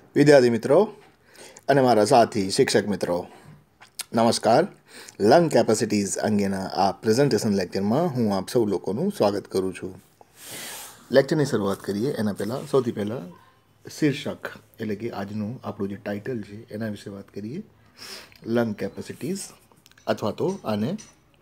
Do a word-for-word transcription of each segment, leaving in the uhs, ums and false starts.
વિદ્યાર્થી મિત્રો અને મારા સાથી શિક્ષક મિત્રો, નમસ્કાર. લંગ કેપેસિટીઝ અંગેના આ પ્રેઝન્ટેશન લેક્ચરમાં હું આપ સૌ લોકોનું સ્વાગત કરું છું. લેક્ચરની શરૂઆત કરીએ એના પહેલાં સૌથી પહેલાં શીર્ષક એટલે કે આજનું આપણું જે ટાઇટલ છે એના વિશે વાત કરીએ. લંગ કેપેસિટીઝ અથવા તો આને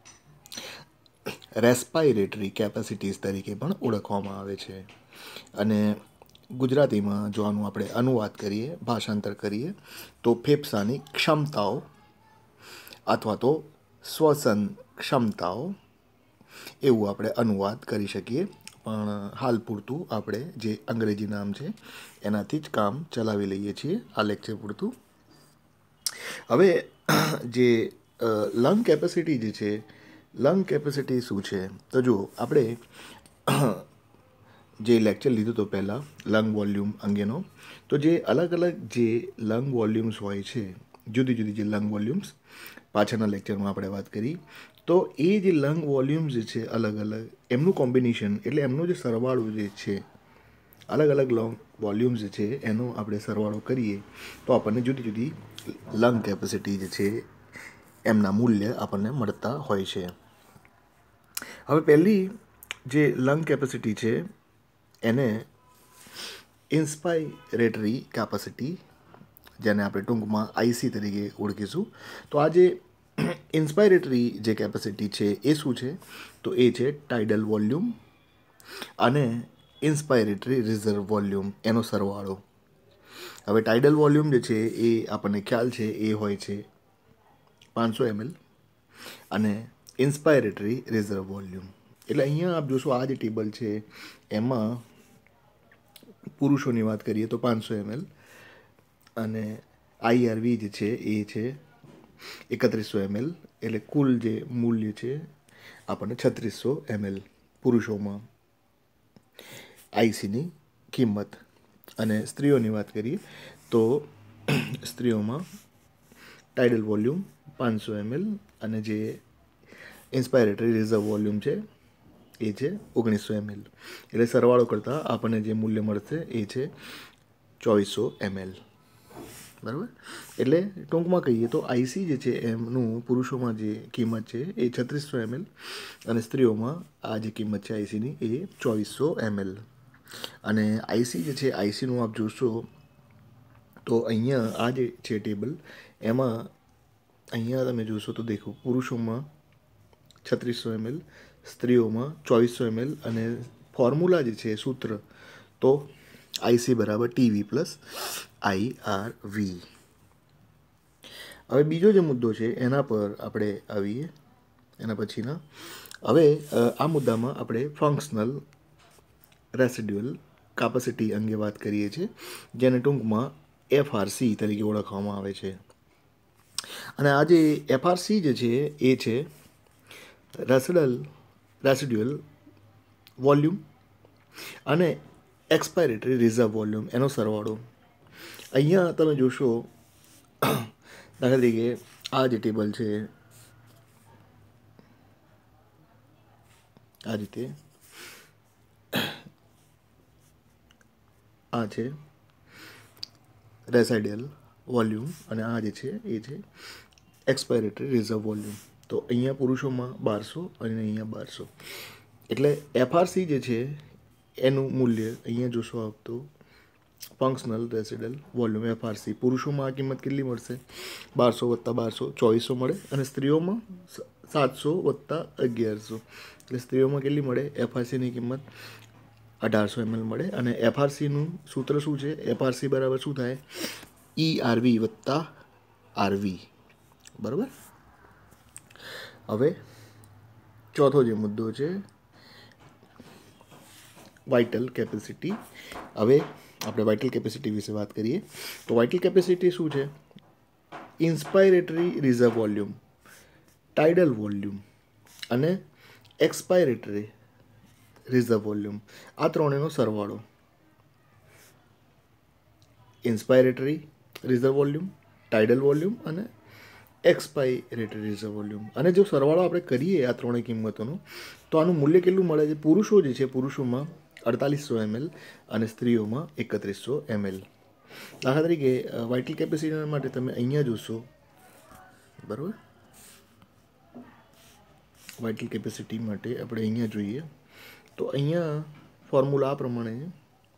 રેસ્પાયરેટરી કેપેસિટીઝ તરીકે પણ ઓળખવામાં આવે છે. અને ગુજરાતીમાં જો આનું આપણે અનુવાદ કરીએ, ભાષાંતર કરીએ તો ફેફસાની ક્ષમતાઓ અથવા તો શ્વસન ક્ષમતાઓ એવું આપણે અનુવાદ કરી શકીએ. પણ હાલ પૂરતું આપણે જે અંગ્રેજી નામ છે એનાથી જ કામ ચલાવી લઈએ છીએ આ લેક્ચર પૂરતું. હવે જે લંગ કેપેસિટી જે છે, લંગ કેપેસિટી શું છે તો જુઓ, આપણે જે લેક્ચર લીધું તો પહેલાં લંગ વોલ્યુમ અંગેનો, તો જે અલગ અલગ જે લંગ વોલ્યુમ્સ હોય છે, જુદી જુદી જે લંગ વોલ્યુમ્સ પાછળના લેક્ચરમાં આપણે વાત કરી, તો એ જે લંગ વોલ્યુમ્સ જે છે અલગ અલગ એમનું કોમ્બિનેશન એટલે એમનો જે સરવાળો જે છે, અલગ અલગ લોંગ વોલ્યુમ્સ જે છે એનો આપણે સરવાળો કરીએ તો આપણને જુદી જુદી લંગ કેપેસિટી જે છે એમના મૂલ્ય આપણને મળતા હોય છે. હવે પહેલી જે લંગ કેપેસિટી છે એને ઇન્સ્પાયરેટરી કેપેસિટી, જેને આપણે ટૂંકમાં આઈસી તરીકે ઓળખીશું. તો આ જે ઇન્સ્પાયરેટરી જે કેપેસિટી છે એ શું છે તો એ છે ટાઇડલ વોલ્યુમ અને ઇન્સ્પાયરેટરી રિઝર્વ વોલ્યુમ એનો સરવાળો. હવે ટાઇડલ વોલ્યુમ જે છે એ આપણને ખ્યાલ છે એ હોય છે પાંચસો એમએલ અને ઇન્સ્પાયરેટરી રિઝર્વ વોલ્યુમ એટલે અહીંયા આપ જોશો આ જે ટેબલ છે એમાં પુરુષોની વાત કરીએ તો પાંચસો એમએલ અને આઈઆરવી જે છે એ છે એકત્રીસો એમએલ, એટલે કુલ જે મૂલ્ય છે આપણને છત્રીસો એમએલ પુરુષોમાં આઈસીની કિંમત. અને સ્ત્રીઓની વાત કરીએ તો સ્ત્રીઓમાં ટાઇડલ વોલ્યુમ પાંચસો એમએલ અને જે ઇન્સ્પાયરેટરી રિઝર્વ વોલ્યુમ છે એ છે ઓગણીસો એમએલ. એટલે સરવાળો કરતાં આપણને જે મૂલ્ય મળશે એ છે ચોવીસો એમએલ. બરાબર. એટલે ટૂંકમાં કહીએ તો આઈસી જે છે એમનું પુરુષોમાં જે કિંમત છે એ છત્રીસો એમએલ અને સ્ત્રીઓમાં આ જે કિંમત છે આઈસીની એ ચોવીસો એમએલ. અને આઈસી જે છે આઈસીનું આપ જોશો તો અહીંયા આ જે છે ટેબલ એમાં અહીંયા તમે જોશો તો દેખો પુરુષોમાં છત્રીસો એમએલ, સ્ત્રીઓમાં ચોવીસો એમએલ અને ફોર્મ્યુલા જે છે સૂત્ર તો આઈસી બરાબર ટીવી પ્લસ આઈઆરવી. હવે બીજો જે મુદ્દો છે એના પર આપણે આવીએ એના પછીના. હવે આ મુદ્દામાં આપણે ફંક્શનલ રેસિડ્યુઅલ કેપેસિટી અંગે વાત કરીએ છીએ, જેને ટૂંકમાં એફઆરસી તરીકે ઓળખવામાં આવે છે. અને આ જે એફઆરસી જે છે એ છે રેસિડલ રેસિડ્યુઅલ વોલ્યુમ અને એક્સપાયરેટરી રિઝર્વ વોલ્યુમ એનો સરવાળો. અહીંયા તમે જોશો દાખલા તરીકે આ જે ટેબલ છે આ રીતે આ છે રેસિડ્યુઅલ વોલ્યુમ અને આ જે છે એ છે એક્સપાયરેટરી રિઝર્વ વોલ્યુમ. તો અહીંયા પુરુષોમાં બારસો અને અહીંયા બારસો. એટલે એફઆરસી જે છે એનું મૂલ્ય અહીંયા જોશો આપ તો ફંક્શનલ રેસિડ્યુઅલ વોલ્યુમ એફઆરસી પુરુષોમાં આ કિંમત કેટલી મળશે? બારસો વત્તા બારસો ચોવીસો મળે અને સ્ત્રીઓમાં સાતસો વત્તા અગિયારસો એટલે સ્ત્રીઓમાં કેટલી મળે? એફઆરસીની કિંમત અઢારસો એમએલ મળે. અને એફઆરસીનું સૂત્ર શું છે? એફઆરસી બરાબર શું થાય? ઈ આરવી વત્તા આરવી. બરાબર. હવે ચોથો જે મુદ્દો છે વાઇટલ કેપેસિટી. હવે આપણે વાઇટલ કેપેસિટી વિશે વાત કરીએ તો વાઇટલ કેપેસિટી શું છે? Inspiratory reserve volume, tidal volume અને એક્સપાયરેટરી રિઝર્વ વોલ્યુમ આ ત્રણેયનો સરવાળો. Inspiratory reserve volume, tidal volume અને એક્સપાયરેટરી રિઝર્વ વોલ્યુમ. અને જો સરવાળો આપણે કરીએ આ ત્રણેય કિંમતોનો તો આનું મૂલ્ય કેટલું મળે છે? પુરુષો જે છે પુરુષોમાં અડતાલીસો એમએલ અને સ્ત્રીઓમાં એકત્રીસો એમએલ. દાખલા તરીકે વાઇટલ કેપેસિટી માટે તમે અહીંયા જોશો, બરાબર, વાઇટલ કેપેસિટી માટે આપણે અહીંયા જોઈએ તો અહીંયા ફોર્મ્યુલા આ પ્રમાણે છે,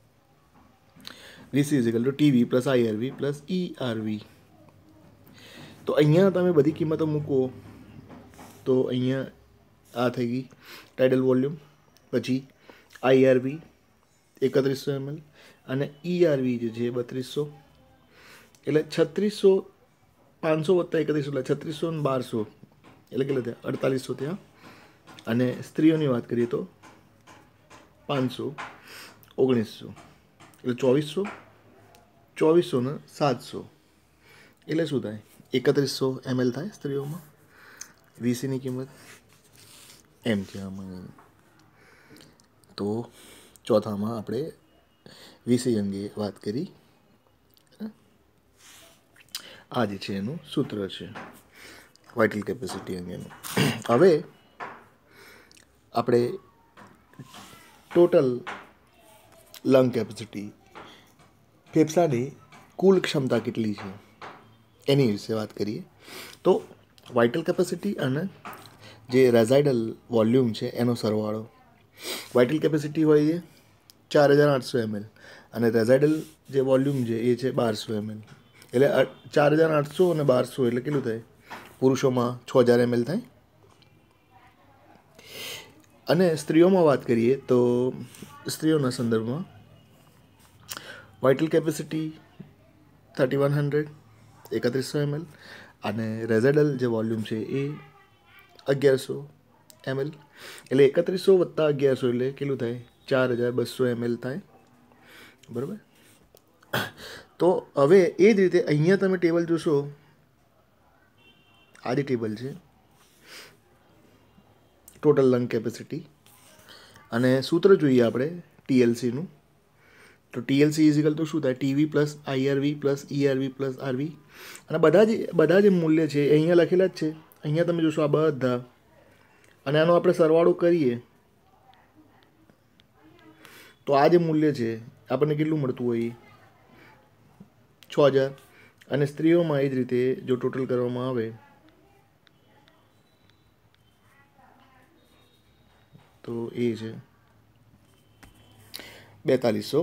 VC is equal to TV plus IRV plus ERV. તો અહીંયા તમે બધી કિંમતો મૂકો તો અહીંયા આ થઈ ગઈ ટાઇડલ વોલ્યુમ, પછી આઈઆરવી એકત્રીસો એમએલ અને ઈઆરવી જે છે બત્રીસો, એટલે છત્રીસો પાંચસો વત્તા એકત્રીસો એટલે છત્રીસો ને બારસો એટલે કેટલા થયા અડતાલીસો ત્યાં. અને સ્ત્રીઓની વાત કરીએ તો પાંચસો ઓગણીસો એટલે ચોવીસો ચોવીસો ને સાતસો એટલે શું થાય એકત્રીસો એમએલ થાય સ્ત્રીઓમાં વીસીની કિંમત એમ કહેવામાં. તો ચોથામાં આપણે વીસી અંગે વાત કરી. આ જે છે એનું સૂત્ર છે વાઇટલ કેપેસિટી અંગેનું. હવે આપણે ટોટલ લંગ કેપેસિટી, ફેફસાની કુલ ક્ષમતા કેટલી છે એની વિશે વાત કરીએ. તો વાઇટલ કેપેસિટી અને જે રેઝાઇડલ વોલ્યુમ છે એનો સરવાળો. વાઇટલ કેપેસિટી હોય છે ચાર હજાર આઠસો એમએલ અને રેઝાઇડલ જે વોલ્યુમ છે એ છે બારસો એમએલ. એટલે ચાર હજાર આઠસો અને બારસો એટલે કેટલું થાય, પુરુષોમાં છ હજાર એમએલ થાય. અને સ્ત્રીઓમાં વાત કરીએ તો સ્ત્રીઓના સંદર્ભમાં vital capacity thirty one hundred એકત્રીસો એમએલ અને રેઝાઇડલ જે વોલ્યુમ છે એ અગિયારસો એમએલ. એટલે એકત્રીસો વત્તા અગિયારસો એટલે કેટલું થાય ચાર હજાર બસો એમએલ થાય, બરાબર. તો હવે એ જ રીતે અહીંયા તમે ટેબલ જોશો, આ જે ટેબલ છે ટોટલ લંગ કેપેસિટી અને સૂત્ર જોઈએ આપણે ટીએલસીનું. તો ટીએલસી ઇઝ ઇક્વલ ટુ શું થાય TV plus IRV plus ERV plus RV. અને બધા જ બધા જે મૂલ્ય છે એ અહીંયા લખેલા જ છે. અહીંયા તમે જોશો આ બધા, અને આનો આપણે સરવાળો કરીએ તો આ જે મૂલ્ય છે આપણને કેટલું મળતું હોય છ હજાર. અને સ્ત્રીઓમાં એ જ રીતે જો ટોટલ કરવામાં આવે તો એ છે બેતાલીસો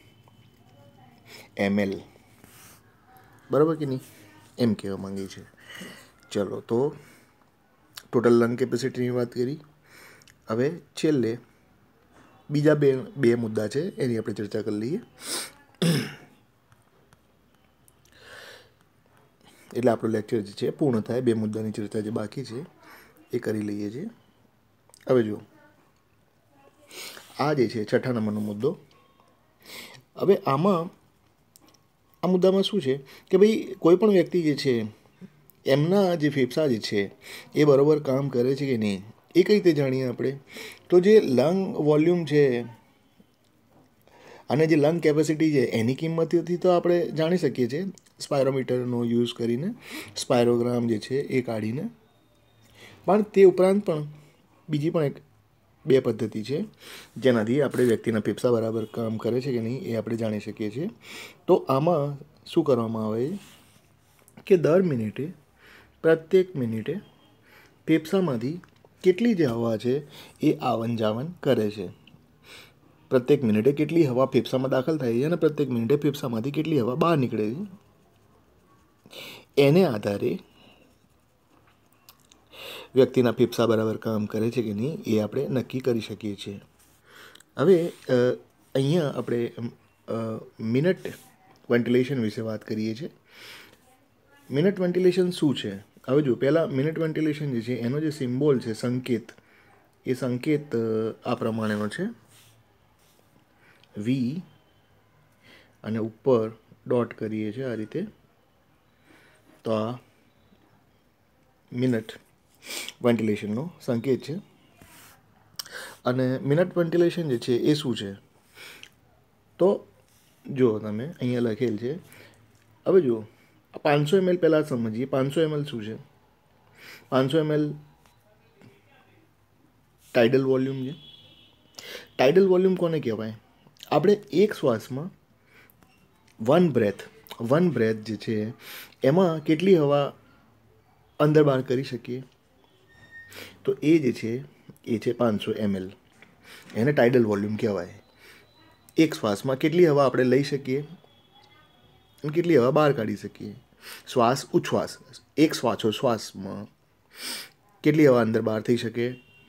એમએલ, બરાબર કે નહીં, એમ કહેવા માંગે છે. ચલો, તો ટોટલ લંગ કેપેસિટીની વાત કરી. હવે છેલ્લે બીજા બે બે મુદ્દા છે એની આપણે ચર્ચા કરી લઈએ. એટલે આપણો લેક્ચર જે છે પૂર્ણ થાય. બે મુદ્દાની ચર્ચા જે બાકી છે એ કરી લઈએ છીએ. હવે જુઓ, આ જે છે છઠ્ઠા નંબરનો મુદ્દો. હવે આમાં આ મુદ્દામાં શું છે કે ભાઈ કોઈ પણ વ્યક્તિ જે છે એમના જે ફેફસા જે છે એ બરાબર કામ કરે છે કે નહીં એ કઈ રીતે જાણીએ આપણે. તો જે લંગ વોલ્યુમ છે અને જે લંગ કેપેસિટી છે એની કિંમતથી તો આપણે જાણી શકીએ છીએ સ્પાયરોમીટરનો યુઝ કરીને, સ્પાયરોગ્રામ જે છે એ કાઢીને. પણ તે ઉપરાંત પણ બીજી પણ એક બે પદ્ધતિ છે જેનાથી આપણે વ્યક્તિના ફેફસા બરાબર કામ કરે છે કે નહીં એ આપણે જાણી શકીએ છીએ. તો આમાં શું કરવામાં આવે કે દર મિનિટે પ્રત્યેક મિનિટે ફેફસામાંથી કેટલી જે હવા છે એ આવન જાવન કરે છે. પ્રત્યેક મિનિટે કેટલી હવા ફેફસામાં દાખલ થાય છે અને પ્રત્યેક મિનિટે ફેફસામાંથી કેટલી હવા બહાર નીકળે છે એને આધારે વ્યક્તિના ફેફસા બરાબર કામ કરે છે કે નહીં એ આપણે નક્કી કરી શકીએ છીએ. હવે અહીંયા આપણે મિનટ વેન્ટિલેશન વિશે વાત કરીએ છીએ. મિનટ વેન્ટિલેશન શું છે? હવે જો પહેલાં મિનટ વેન્ટિલેશન જે છે એનો જે સિમ્બોલ છે, સંકેત, એ સંકેત આ પ્રમાણેનો છે, વી અને ઉપર ડોટ કરીએ છીએ આ રીતે. તો આ મિનટ વેન્ટિલેશનનો સંકેત છે. અને મિનટ વેન્ટિલેશન જે છે એ શું છે? તો જો તમે અહીંયા લખેલ છે. હવે જુઓ, પાંચસો એમએલ પહેલાં સમજીએ. પાંચસો એમએલ શું છે? પાંચસો એમએલ ટાઇડલ વોલ્યુમ છે. ટાઇડલ વોલ્યુમ કોને કહેવાય? આપણે એક શ્વાસમાં વન બ્રેથ વન બ્રેથ જે છે એમાં કેટલી હવા અંદર બહાર કરી શકીએ? તો એ જે છે એ છે પાંચસો એમએલ. એને ટાઇડલ વોલ્યુમ કહેવાય. એક શ્વાસમાં કેટલી હવા આપણે લઈ શકીએ અને કેટલી હવા બહાર કાઢી શકીએ? શ્વાસ ઉચ્છ્વાસ, એક શ્વાસોશ્વાસમાં કેટલી હવા અંદર બહાર થઈ શકે?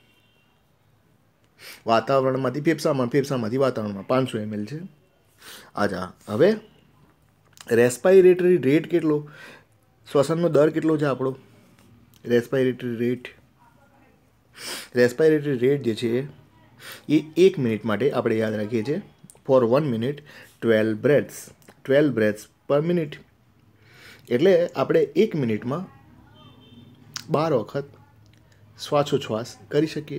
વાતાવરણમાંથી ફેફસામાં, ફેફસામાંથી વાતાવરણમાં પાંચસો એમએલ છે. આજા હવે રેસ્પાયરેટરી રેટ કેટલો, શ્વસનનો દર કેટલો છે આપણો? રેસ્પાયરેટરી રેટ રેસ્પાયરેટરી રેટ જે છે એ એક મિનિટ માટે આપણે યાદ રાખીએ છીએ. For one minute twelve breaths twelve breaths per minute. એટલે આપણે એક મિનિટમાં બાર વખત શ્વાસોચ્છ્વાસ કરી શકીએ.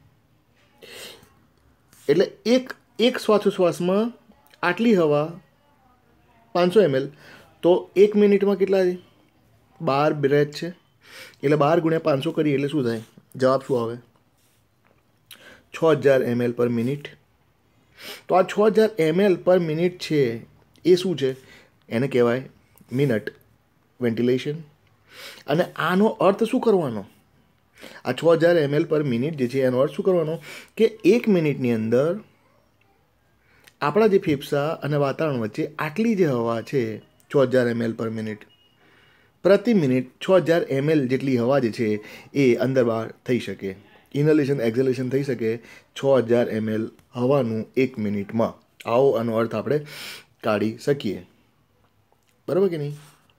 એટલે એક એક શ્વાસોચ્છ્વાસમાં આટલી હવા પાંચસો એમએલ, તો એક મિનિટમાં કેટલા છે? બાર બ્રેથ છે. એટલે બાર ગુણ્યા પાંચસો કરીએ એટલે શું થાય? જવાબ શું આવે? છ હજાર એમએલ પર મિનિટ. તો આ છ હજાર એમએલ પર મિનિટ છે એ શું છે? એને કહેવાય મિનટ વેન્ટિલેશન. અને આનો અર્થ શું કરવાનો? આ છ હજાર એમએલ પર મિનિટ જે છે એનો અર્થ શું કરવાનો? કે એક મિનિટની અંદર આપણા જે ફેફસા અને વાતાવરણ વચ્ચે આટલી જે હવા છે છ હજાર એમએલ પર મિનિટ, પ્રતિ મિનિટ છ હજાર એમએલ જેટલી હવા જે છે એ અંદર બહાર થઈ શકે. ઇનહેલેશન એક્ઝેલેશન થઈ શકે છ હજાર એમએલ હવાનું એક મિનિટમાં. આવો આનો અર્થ આપણે કાઢી શકીએ. બરાબર કે નહીં?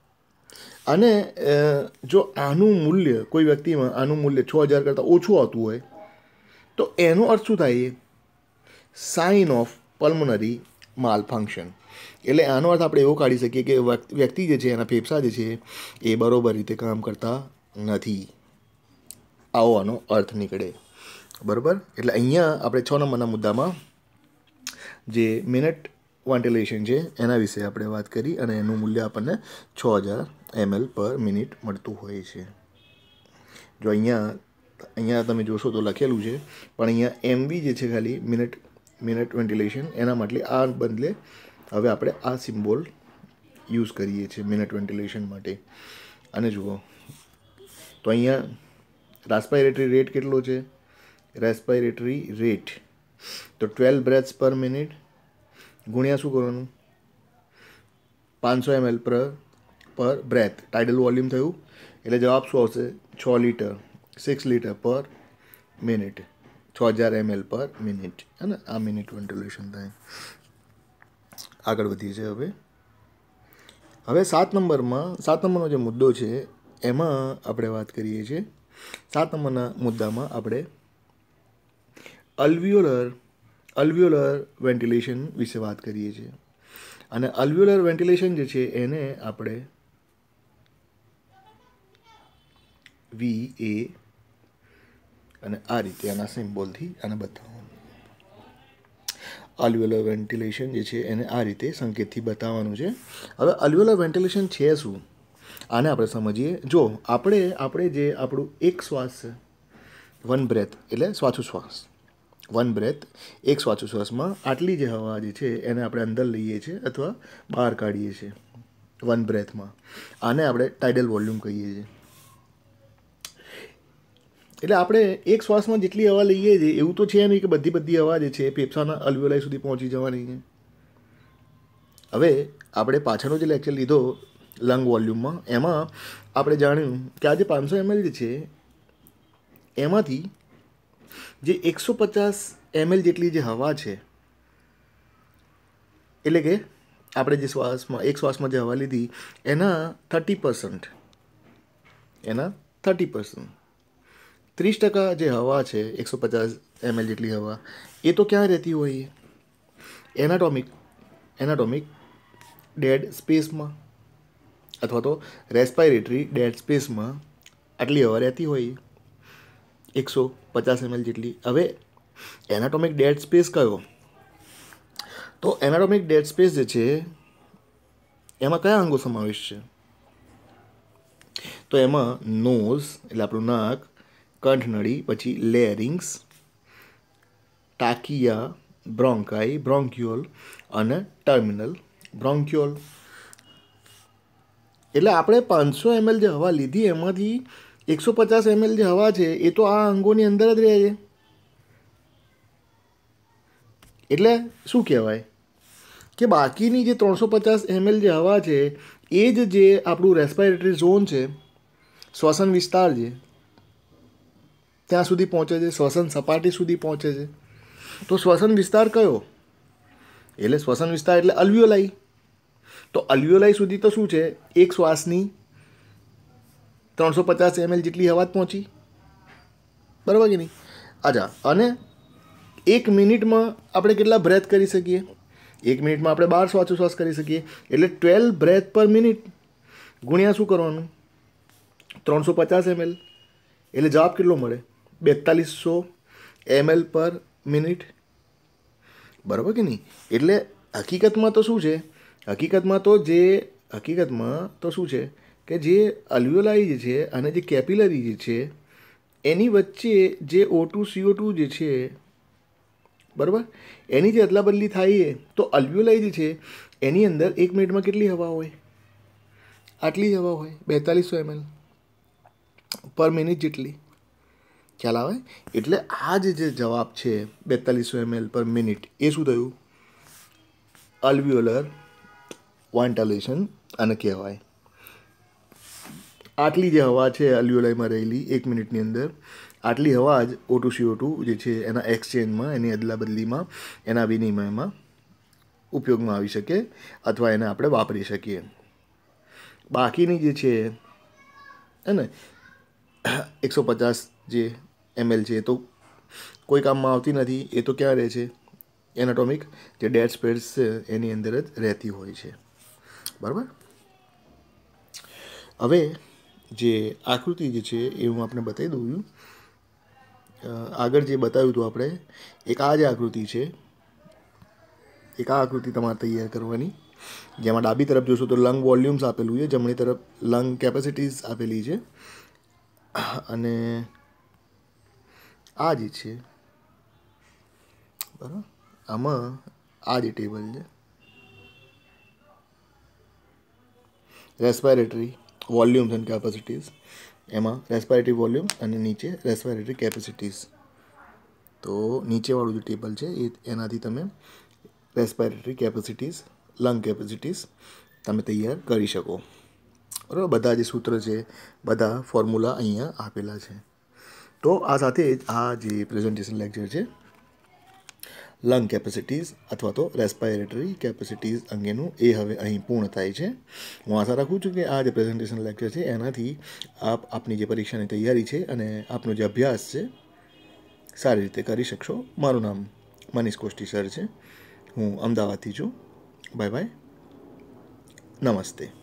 અને જો આનું મૂલ્ય કોઈ વ્યક્તિમાં આનું મૂલ્ય છ હજાર કરતાં ઓછું આવતું હોય તો એનો અર્થ શું થાય? Sign of pulmonary malfunction. એટલે આનો અર્થ આપણે એવો કાઢી શકીએ કે વ્યક્તિ જે છે એના ફેફસા જે છે એ બરોબર રીતે કામ કરતા નથી. આવો આનો અર્થ નીકળે. બરાબર? એટલે અહીંયા આપણે છ નંબરના મુદ્દામાં જે મિનટ વેન્ટિલેશન છે એના વિશે આપણે વાત કરી અને એનું મૂલ્ય આપણને છ હજાર એમએલ પર મિનિટ મળતું હોય છે. જો અહીંયા અહીંયા તમે જોશો તો લખેલું છે, પણ અહીંયા એમવી જે છે ખાલી મિનિટ મિનટ વેન્ટિલેશન એના માટે આ બદલે હવે આપણે આ સિમ્બોલ યુઝ કરીએ છીએ મિનટ વેન્ટિલેશન માટે. અને જુઓ તો અહીંયા રેસ્પાયરેટરી રેટ કેટલો છે? રેસ્પાયરેટરી રેટ તો ટ્વેલ્વ બ્રેથ્સ પર મિનિટ ગુણ્યા શું કરવાનું? પાંચસો એમએલ પર પર બ્રેથ ટાઇડલ વોલ્યુમ થયું. એટલે જવાબ શું આવશે? છ litre six litre per minute. છ હજાર એમએલ પર મિનિટ. હે ને? આ મિનિટ વેન્ટિલેશન થાય. આગળ વધીએ છીએ હવે હવે સાત નંબરમાં સાત નંબરનો જે મુદ્દો છે એમાં આપણે વાત કરીએ છીએ. સાત નંબરના મુદ્દામાં આપણે અલ્વિયોલર અલ્વિયોલર વેન્ટિલેશન વિશે વાત કરીએ છીએ. અને અલ્વિયોલર વેન્ટિલેશન જે છે એને આપણે વી એ અને આ રીતે આના સિમ્બોલથી આને બતાવવાનું. અલ્વિયોલર વેન્ટિલેશન જે છે એને આ રીતે સંકેતથી બતાવવાનું છે. હવે અલ્વિયોલર વેન્ટિલેશન છે શું? આને આપણે સમજીએ. જો આપણે આપણે જે આપણું એક શ્વાસ છે વન બ્રેથ એટલે શ્વાસોશ્વાસ, વન બ્રેથ એક શ્વાસોશ્વાસમાં આટલી જે હવા જે છે એને આપણે અંદર લઈએ છીએ અથવા બહાર કાઢીએ છીએ વન બ્રેથમાં. આને આપણે ટાઇડલ વોલ્યુમ કહીએ છીએ. એટલે આપણે એક શ્વાસમાં જેટલી હવા લઈએ છીએ એવું તો છે નહીં કે બધી બધી હવા જે છે ફેફસાના અલ્વિયોલાઈ સુધી પહોંચી જવાની છે. હવે આપણે પાછળનો જે લેક્ચર લીધો લંગ વોલ્યુમમાં એમાં આપણે જાણ્યું કે આ જે પાંચસો એમએલ જે છે એમાંથી જે એકસો પચાસ એમએલ જેટલી જે હવા છે, એટલે કે આપણે જે શ્વાસમાં એક શ્વાસમાં જે હવા લીધી એના થર્ટી પર્સન્ટ એના થર્ટી પર્સન્ટ ત્રીસ ટકા જે હવા છે એકસો પચાસ એમએલ જેટલી હવા એ તો ક્યાં રહેતી હોય? એનાટોમિક એનાટોમિક ડેડ સ્પેસમાં અથવા તો રેસ્પાયરેટરી ડેડ સ્પેસમાં આટલી હવા રહેતી હોય એકસો પચાસ એમએલ જેટલી. હવે એનાટોમિક ડેડ સ્પેસ કયો? તો એનાટોમિક ડેડ સ્પેસ જે છે એમાં કયા અંગો સમાવેશ છે? તો એમાં નોઝ એટલે આપણું નાક, કંઠનળી, પછી લેરિંગ્સ, ટાકિયા, બ્રોન્કાઈ, બ્રોન્ક્યુલ અને ટર્મિનલ બ્રોન્ક્યોલ. એટલે આપણે પાંચસો એમએલ જે હવા લીધી એમાંથી એકસો પચાસ એમએલ જે હવા છે એ તો આ અંગોની અંદર જ રહે છે. એટલે શું કહેવાય કે બાકીની જે ત્રણસો પચાસ એમએલ જે હવા છે એ જ જે આપણું રેસ્પિરેટરી ઝોન છે, શ્વસન વિસ્તાર છે, ત્યાં સુધી પહોંચે છે, શ્વસન સપાટી સુધી પહોંચે છે. તો શ્વસન વિસ્તાર કયો? એટલે શ્વસન વિસ્તાર એટલે અલ્વિયોલાઈ. તો અલ્વિયોલાઈ સુધી તો શું છે, એક શ્વાસની ત્રણસો પચાસ એમએલ જેટલી હવા જ પહોંચી, બરાબર કે નહીં? અચ્છા, અને એક મિનિટમાં આપણે કેટલા બ્રેથ કરી શકીએ? એક મિનિટમાં આપણે બાર શ્વાસોશ્વાસ કરી શકીએ. એટલે ટ્વેલ્વ બ્રેથ પર મિનિટ ગુણ્યા શું કરવાનું? ત્રણસો પચાસ એમએલ. એટલે જવાબ કેટલો મળે? બેતાલીસો એમએલ પર મિનિટ, બરાબર કે નહીં? એટલે હકીકતમાં તો શું છે, હકીકતમાં તો જે હકીકતમાં તો શું છે કે જે અલ્વિયોલાઈ જે છે અને જે કેપિલરી જે છે એની વચ્ચે જે ઓ ટુ સીઓ ટુ જે છે, બરાબર, એની જે અદલા બદલી થાય તો અલ્વિયોલાઈ જે છે એની અંદર એક મિનિટમાં કેટલી હવા હોય? આટલી હવા હોય, બેતાલીસો એમએલ પર મિનિટ જેટલી. ખ્યાલ આવે? એટલે આ જ જે જવાબ છે બેતાલીસો એમએલ પર મિનિટ એ શું થયું? અલ્વિયોલર વેન્ટિલેશન આને કહેવાય. આટલી જે હવા છે અલ્વિયોલાઈમાં રહેલી એક મિનિટની અંદર, આટલી હવા જ ઓ ટુ સીઓ ટુ જે છે એના એક્સચેન્જમાં, એની અદલા બદલીમાં, એના વિનિમયમાં ઉપયોગમાં આવી શકે અથવા એને આપણે વાપરી શકીએ. બાકીની જે છે હે ને એકસો પચાસ જે એમએલ છે એ તો કોઈ કામમાં આવતી નથી. એ તો ક્યાં રહે છે? એનાટોમિક જે ડેડ સ્પેસ છે એની અંદર જ રહેતી હોય છે, બરાબર. હવે જે આકૃતિ જે છે એ હું આપણે બતાવી દઉં છું. આગળ જે બતાવ્યું હતું આપણે, એક આ જે આકૃતિ છે, એક આ આકૃતિ તમારે તૈયાર કરવાની, જેમાં ડાબી તરફ જોશો તો લંગ વોલ્યુમ્સ આપેલું છે, જમણી તરફ લંગ કેપેસિટીઝ આપેલી છે, અને આ જે છે બરાબર, આમાં આ જે ટેબલ છે રેસ્પિરેટરી વોલ્યુમ્સ એન્ડ કેપેસિટીઝ, એમાં રેસ્પિરેટરી વોલ્યુમ અને નીચે રેસ્પિરેટરી કેપેસિટીઝ. તો નીચેવાળું જે ટેબલ છે એ એનાથી તમે રેસ્પિરેટરી કેપેસિટીઝ, લંગ કેપેસિટીઝ તમે તૈયાર કરી શકો, બરાબર. બધા જે સૂત્ર છે, બધા ફોર્મ્યુલા અહીંયા આપેલા છે. તો આ સાથે જ આ જે પ્રેઝન્ટેશન લેક્ચર છે લંગ કેપેસિટીઝ અથવા તો રેસ્પિરેટરી કેપેસિટીઝ અંગેનું એ હવે અહીં પૂર્ણ થાય છે. હું આશા રાખું છું કે આ જે પ્રેઝન્ટેશન લેક્ચર છે એનાથી આપ આપની જે પરીક્ષાની તૈયારી છે અને આપનો જે અભ્યાસ છે સારી રીતે કરી શકશો. મારું નામ મનીષ કોષ્ટી સર છે. હું અમદાવાદથી છું. બાય બાય, નમસ્તે.